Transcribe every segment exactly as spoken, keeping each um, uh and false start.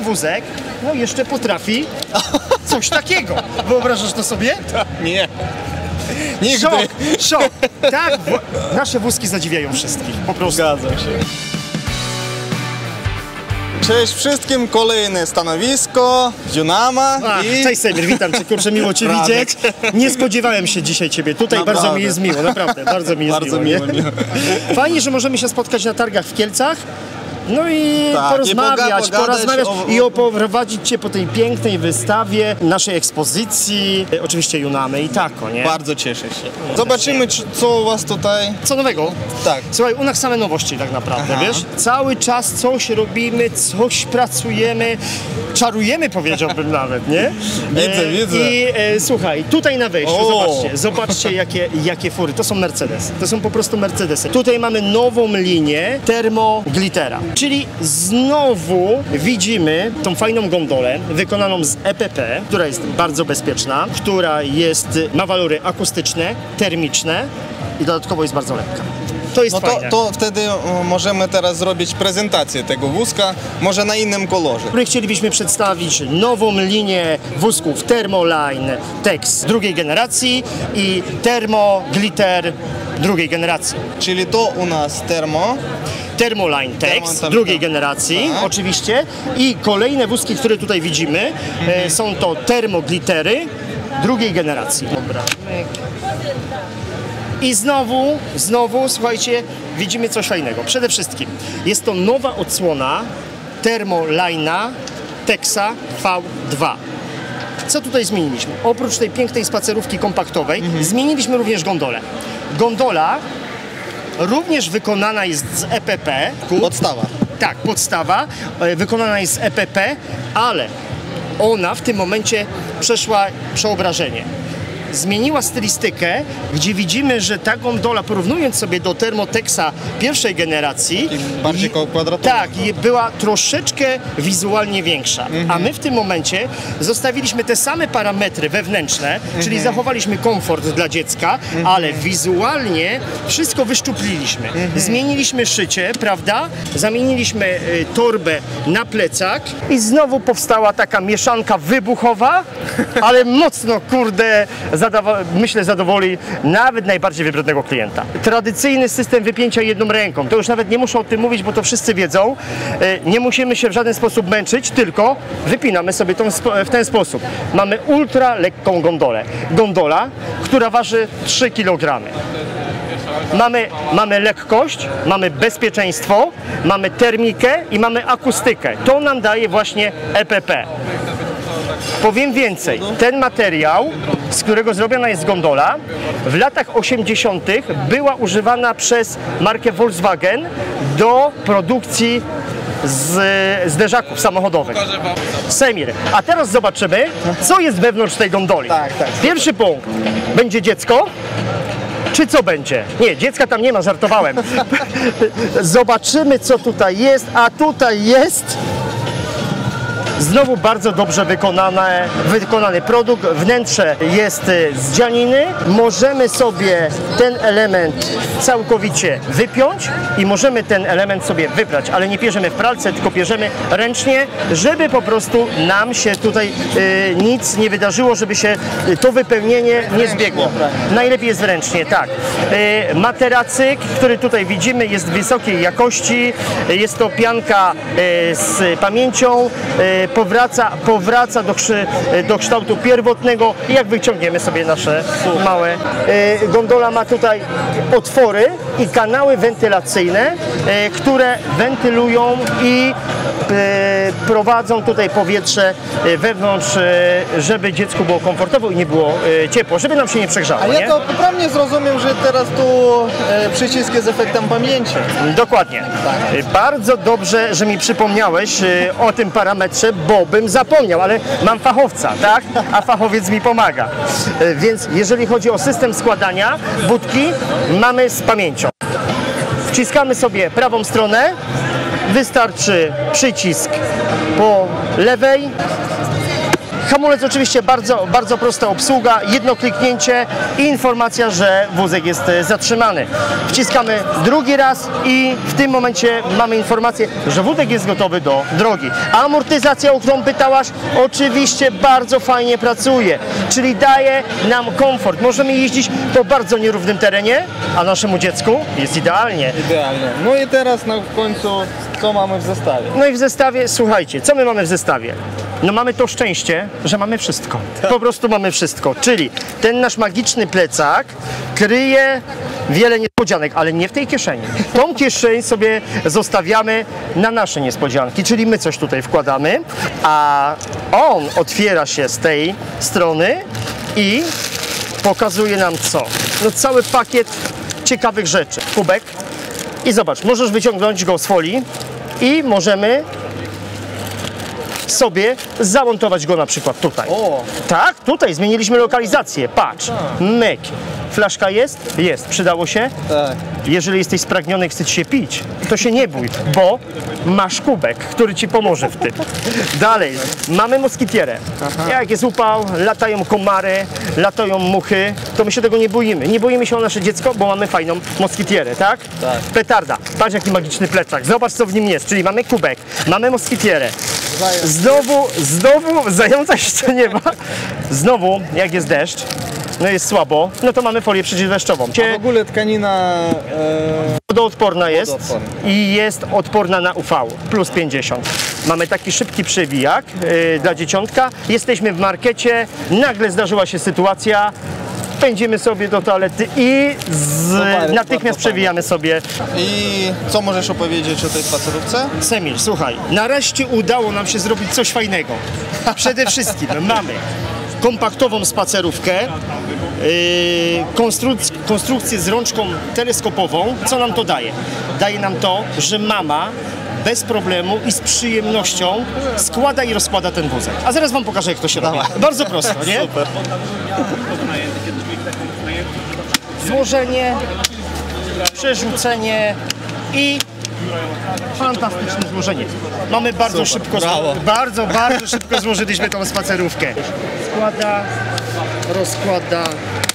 wózek, no jeszcze potrafi coś takiego. Wyobrażasz to sobie? Nie. Nigdy. Szok, szok. Tak, nasze wózki zadziwiają wszystkich, po prostu. Zgadzam się. Cześć wszystkim, kolejne stanowisko, Dynama i... Cześć Semir, witam Cię, kurczę, miło Cię widzieć. Nie spodziewałem się dzisiaj Ciebie tutaj, naprawdę. Bardzo mi jest miło, naprawdę, bardzo mi jest bardzo miło. miło, miło. Fajnie, że możemy się spotkać na targach w Kielcach. No i tak, porozmawiać, i poga porozmawiać o, o... i opoprowadzić Cię po tej pięknej wystawie, naszej ekspozycji, oczywiście Dynamy i Tako, nie? Bardzo cieszę się. Zobaczymy, co u Was tutaj... Co nowego? Tak. Słuchaj, u nas same nowości tak naprawdę, Aha. wiesz? Cały czas coś robimy, coś pracujemy, czarujemy, powiedziałbym nawet, nie? Widzę, e, widzę. I e, słuchaj, tutaj na wejściu, O. zobaczcie, zobaczcie jakie, jakie fury, to są Mercedes, to są po prostu Mercedesy. Tutaj mamy nową linię Thermo Glittera. Czyli znowu widzimy tą fajną gondolę wykonaną z E P P, która jest bardzo bezpieczna, która jest, ma walory akustyczne, termiczne i dodatkowo jest bardzo lekka. To jest no to, fajne. to wtedy możemy teraz zrobić prezentację tego wózka, może na innym kolorze. My chcielibyśmy przedstawić nową linię wózków Thermoline Tex drugiej generacji i Thermo Glitter drugiej generacji. Czyli to u nas Thermo. Thermoline Tex Thermo, drugiej generacji, tak. oczywiście. I kolejne wózki, które tutaj widzimy, mhm. e, są to Thermo Glittery drugiej generacji. Dobra. I znowu, znowu, słuchajcie, widzimy coś fajnego. Przede wszystkim jest to nowa odsłona Thermoline'a Texa V dwa. Co tutaj zmieniliśmy? Oprócz tej pięknej spacerówki kompaktowej, mhm. zmieniliśmy również gondolę. Gondola również wykonana jest z E P P. Podstawa. Tak, podstawa. Wykonana jest z E P P, ale ona w tym momencie przeszła przeobrażenie. Zmieniła stylistykę, gdzie widzimy, że ta gondola, porównując sobie do Thermotexa pierwszej generacji, bardziej kwadratowa. Tak, była troszeczkę wizualnie większa. Mhm. A my w tym momencie zostawiliśmy te same parametry wewnętrzne, mhm. czyli zachowaliśmy komfort dla dziecka, mhm. ale wizualnie wszystko wyszczupliliśmy. Mhm. Zmieniliśmy szycie, prawda? Zamieniliśmy y, torbę na plecak i znowu powstała taka mieszanka wybuchowa, ale mocno, kurde, myślę, zadowoli nawet najbardziej wybrednego klienta. Tradycyjny system wypięcia jedną ręką. To już nawet nie muszę o tym mówić, bo to wszyscy wiedzą. Nie musimy się w żaden sposób męczyć, tylko wypinamy sobie to w ten sposób. Mamy ultra lekką gondolę. Gondola, która waży trzy kilogramy. Mamy, mamy lekkość, mamy bezpieczeństwo, mamy termikę i mamy akustykę. To nam daje właśnie E P P. Powiem więcej, ten materiał, z którego zrobiona jest gondola, w latach osiemdziesiątych była używana przez markę Volkswagen do produkcji z zderzaków samochodowych. Semir, a teraz zobaczymy, co jest wewnątrz tej gondoli. Tak, tak. Pierwszy punkt, będzie dziecko. Czy co będzie? Nie, dziecka tam nie ma, żartowałem. Zobaczymy, co tutaj jest, a tutaj jest... Znowu bardzo dobrze wykonane, wykonany produkt. Wnętrze jest z dzianiny. Możemy sobie ten element całkowicie wypiąć i możemy ten element sobie wybrać, ale nie pierzemy w pralce, tylko pierzemy ręcznie, żeby po prostu nam się tutaj y, nic nie wydarzyło, żeby się to wypełnienie nie zbiegło. Najlepiej jest ręcznie, tak. Y, materacyk, który tutaj widzimy, jest wysokiej jakości. Jest to pianka y, z pamięcią. Y, Powraca, powraca do, do kształtu pierwotnego i jak wyciągniemy sobie nasze małe... E, gondola ma tutaj otwory i kanały wentylacyjne, e, które wentylują i e, prowadzą tutaj powietrze wewnątrz, e, żeby dziecku było komfortowo i nie było e, ciepło, żeby nam się nie przegrzało. Ale ja nie? to poprawnie zrozumiem, że teraz tu e, przycisk jest efektem pamięci. Dokładnie. Tak. E, bardzo dobrze, że mi przypomniałeś e, o tym parametrze, bo bym zapomniał, ale mam fachowca, tak? A fachowiec mi pomaga. Więc jeżeli chodzi o system składania budki, mamy z pamięcią. Wciskamy sobie prawą stronę, wystarczy przycisk po lewej, Hamulec oczywiście bardzo, bardzo prosta obsługa, jedno kliknięcie i informacja, że wózek jest e, zatrzymany. Wciskamy drugi raz i w tym momencie mamy informację, że wózek jest gotowy do drogi. A amortyzacja, o którą pytałaś, oczywiście bardzo fajnie pracuje, czyli daje nam komfort. Możemy jeździć po bardzo nierównym terenie, a naszemu dziecku jest idealnie. Idealnie. No i teraz na końcu, co mamy w zestawie? No i w zestawie, słuchajcie, co my mamy w zestawie? No mamy to szczęście, że mamy wszystko. Po prostu mamy wszystko. Czyli ten nasz magiczny plecak kryje wiele niespodzianek, ale nie w tej kieszeni. Tą kieszeń sobie zostawiamy na nasze niespodzianki, czyli my coś tutaj wkładamy, a on otwiera się z tej strony i pokazuje nam co? No cały pakiet ciekawych rzeczy. Kubek. I zobacz, możesz wyciągnąć go z folii i możemy sobie zamontować go na przykład tutaj. O! Tak, tutaj zmieniliśmy lokalizację. Patrz, myk. Flaszka jest? Jest. Przydało się? Tak. Jeżeli jesteś spragniony i chce ci się pić, to się nie bój, bo masz kubek, który ci pomoże w tym. Dalej, mamy moskitierę. Jak jest upał, latają komary, latają muchy, to my się tego nie boimy. Nie boimy się o nasze dziecko, bo mamy fajną moskitierę, tak? Tak. Petarda. Patrz jaki magiczny plecak. Zobacz co w nim jest, czyli mamy kubek, mamy moskitierę. Znowu, znowu, zająca jeszcze nie ma. Znowu, jak jest deszcz, no jest słabo, no to mamy folię przeciwdeszczową. A w ogóle tkanina... E... Wodoodporna jest Wodoodporna. i jest odporna na U V, plus pięćdziesiąt. Mamy taki szybki przewijak yy, dla dzieciątka. Jesteśmy w markecie, nagle zdarzyła się sytuacja, pędzimy sobie do toalety i z, bardzo, natychmiast bardzo przewijamy sobie. I co możesz opowiedzieć o tej spacerówce? Semir, słuchaj, nareszcie udało nam się zrobić coś fajnego. Przede wszystkim mamy kompaktową spacerówkę, yy, konstruk- konstrukcję z rączką teleskopową. Co nam to daje? Daje nam to, że mama bez problemu i z przyjemnością składa i rozkłada ten wózek. A zaraz wam pokażę, jak to się robi. Bardzo prosto, nie? Super. Złożenie, przerzucenie i fantastyczne złożenie. Mamy bardzo Super, szybko, brawo. bardzo, bardzo szybko złożyliśmy tą spacerówkę. Składa, rozkłada.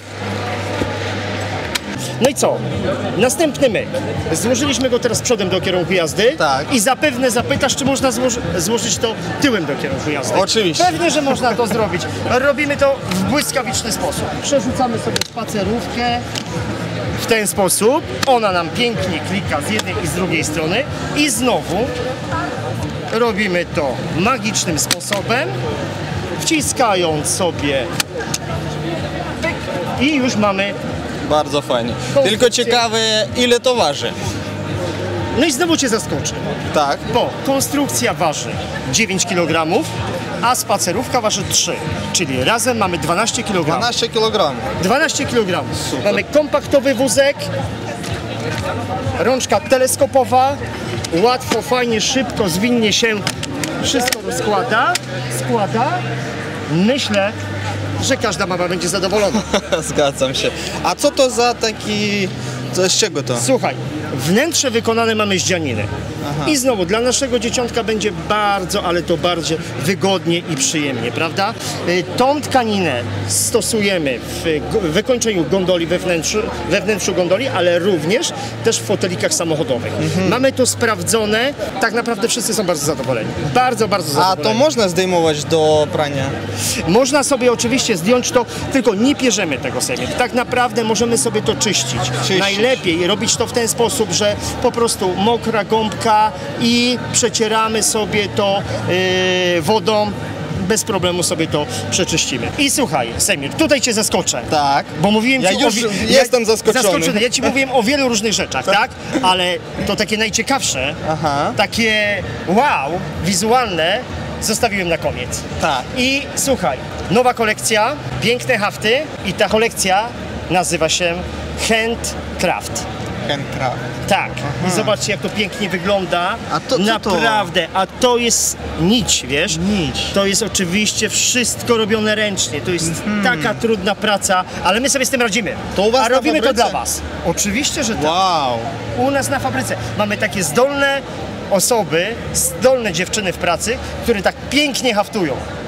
No i co? Następny myk. Złożyliśmy go teraz przodem do kierunku jazdy. Tak. I zapewne zapytasz, czy można złoży złożyć to tyłem do kierunku jazdy. Oczywiście. Pewnie, że można to zrobić. Robimy to w błyskawiczny sposób. Przerzucamy sobie spacerówkę w ten sposób. Ona nam pięknie klika z jednej i z drugiej strony. I znowu robimy to magicznym sposobem, wciskając sobie pyk, i już mamy. Bardzo fajnie. Konstrukcja. Tylko ciekawe, ile to waży. No i znowu cię zaskoczę, Tak. bo konstrukcja waży dziewięć kilogramów, a spacerówka waży trzy, czyli razem mamy dwanaście kilogramów. dwanaście kilogramów. dwanaście kilogramów. Mamy kompaktowy wózek, rączka teleskopowa, łatwo, fajnie, szybko, zwinnie się wszystko rozkłada, składa. Myślę, że każda mama będzie zadowolona. Zgadzam się. A co to za taki... Co, z czego to? Słuchaj, wnętrze wykonane mamy z dzianiny. I znowu dla naszego dzieciątka będzie bardzo, ale to bardzo wygodnie i przyjemnie, prawda? Y, Tą tkaninę stosujemy w go- wykończeniu gondoli we wnętrzu, we wnętrzu gondoli, ale również też w fotelikach samochodowych. Mamy to sprawdzone, tak naprawdę wszyscy są bardzo zadowoleni. Bardzo, bardzo A zadowoleni. to można zdejmować do prania? Można sobie oczywiście zdjąć to, tylko nie pierzemy tego sobie. Tak naprawdę możemy sobie to czyścić. Czyścić. Najlepiej robić to w ten sposób, że po prostu mokra gąbka i przecieramy sobie to yy, wodą. Bez problemu sobie to przeczyścimy. I słuchaj, Semir, tutaj cię zaskoczę. Tak. Bo mówiłem Ja ci już o wi- jestem zaskoczony. zaskoczony. Ja ci mówiłem o wielu różnych rzeczach, tak? Ale to takie najciekawsze, Aha. takie wow, wizualne, zostawiłem na koniec. Tak. I słuchaj, nowa kolekcja, piękne hafty i ta kolekcja nazywa się Handcraft. Handcraft. Tak. I zobaczcie, jak to pięknie wygląda. A to co to? Naprawdę. A to jest nić, wiesz? Nić. To jest oczywiście wszystko robione ręcznie. To jest taka trudna praca, ale my sobie z tym radzimy. To u was A na robimy to fabryce? dla was. Oczywiście, że tak. Wow. U nas na fabryce mamy takie zdolne osoby, zdolne dziewczyny w pracy, które tak pięknie haftują.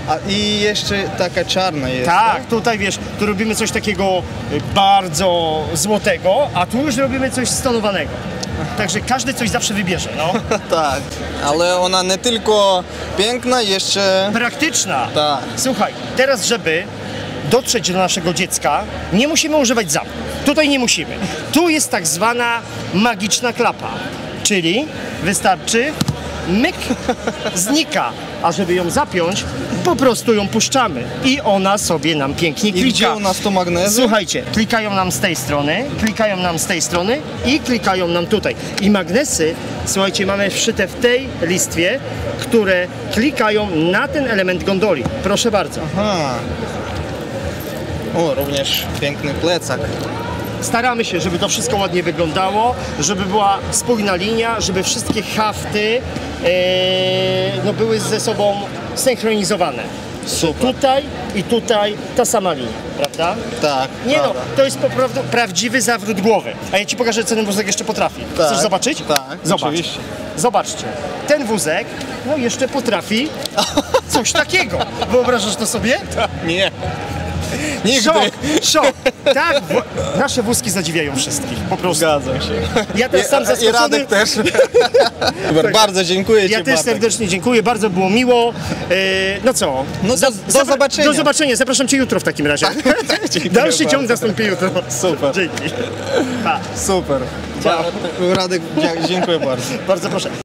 A i jeszcze taka czarna jest. Tak, tutaj wiesz, tu robimy coś takiego y, bardzo złotego, a tu już robimy coś stonowanego. Także każdy coś zawsze wybierze, no. Tak, ale ona nie tylko piękna, jeszcze... Praktyczna. Tak. Słuchaj, teraz żeby dotrzeć do naszego dziecka, nie musimy używać zamków. Tutaj nie musimy. Tu jest tak zwana magiczna klapa, czyli wystarczy myk, znika, a żeby ją zapiąć, po prostu ją puszczamy i ona sobie nam pięknie I klika. gdzie u nas to magnezy? Słuchajcie, klikają nam z tej strony, klikają nam z tej strony i klikają nam tutaj. I magnesy, słuchajcie, mamy wszyte w tej listwie, które klikają na ten element gondoli. Proszę bardzo. Aha. O, również piękny plecak. Staramy się, żeby to wszystko ładnie wyglądało, żeby była spójna linia, żeby wszystkie hafty e, no, były ze sobą synchronizowane. Super. Tutaj i tutaj ta sama linia, prawda? Tak, Nie no, prawda. to jest po prostu prawdziwy zawrót głowy. A ja ci pokażę, co ten wózek jeszcze potrafi. Tak, Chcesz zobaczyć? tak, Zobacz. oczywiście. Zobaczcie, ten wózek no jeszcze potrafi coś takiego. Wyobrażasz to sobie? Nie. Nigdy. Szok, szok. Tak, wo- nasze wózki zadziwiają wszystkich, po prostu. Zgadzam się. Ja też sam I, I zaskoczony. Radek też. Super, bardzo dziękuję Ja Ci, też Bartek. serdecznie dziękuję, bardzo było miło. E, no co? No do- Za- do zapra- zobaczenia. Do zobaczenia, zapraszam Cię jutro w takim razie. Dziękuję Dalszy bardzo. ciąg nastąpi jutro. Super. Dzięki. Pa. Super. Ciao. Radek, dzie- dziękuję bardzo. Bardzo proszę.